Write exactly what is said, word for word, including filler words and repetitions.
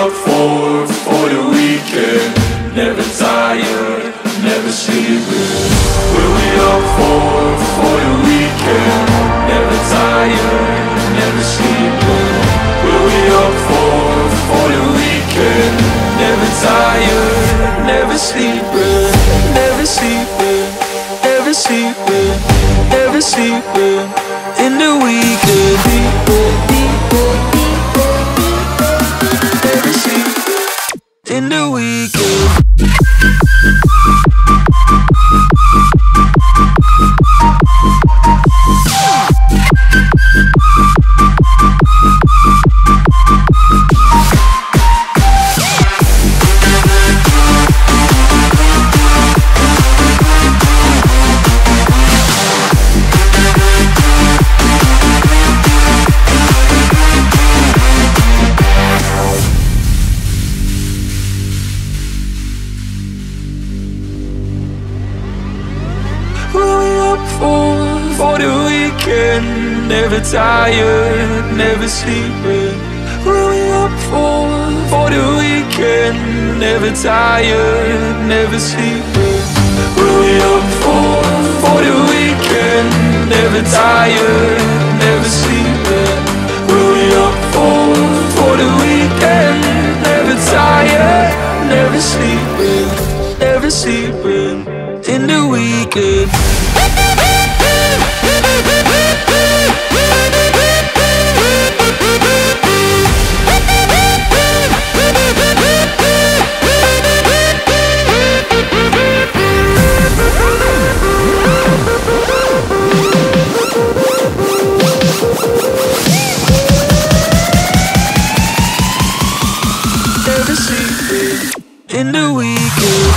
up for, for the weekend? Never tired, never sleeping. What we up for, for the weekend? Never tired, never sleeping. What we up for, for the weekend? Never tired, never sleeping. Never sleeping, never sleeping, never sleeping. In the weekend, never sleeping. In the weekend. For the weekend, never tired, never sleeping. What we up for? For the weekend, never tired, never sleeping. What we up for? For the weekend, never tired, never sleeping. What we up for? For the weekend, never tired, never sleeping, never sleeping. In the weekend. Never sleeping in the weekend.